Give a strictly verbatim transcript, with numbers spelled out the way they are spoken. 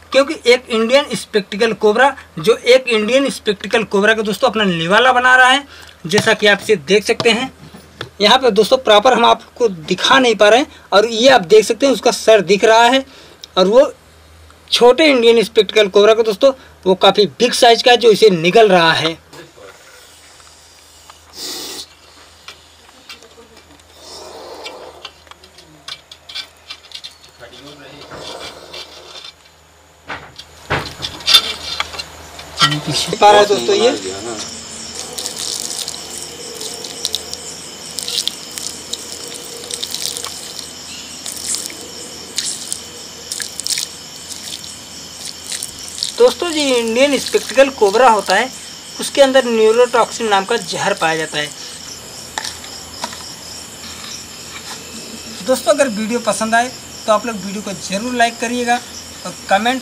क्योंकि एक Indian spectacled cobra जो एक इंडियन स्पेक्टिकल कोबरा का दोस्तों अपना निवाला बना रहा है। जैसा कि आप इसे देख सकते हैं यहाँ पे दोस्तों, प्रॉपर हम आपको दिखा नहीं पा रहे हैं, और ये आप देख सकते हैं उसका सर दिख रहा है, और वो छोटे इंडियन स्पेक्टिकल कोबरा का दोस्तों वो काफ़ी बिग साइज का है जो इसे निगल रहा है। पा रहा है दोस्तों ये दोस्तों, जो इंडियन स्पेक्टिकल कोबरा होता है उसके अंदर न्यूरोटॉक्सिन नाम का जहर पाया जाता है। दोस्तों, अगर वीडियो पसंद आए तो आप लोग वीडियो को ज़रूर लाइक करिएगा और कमेंट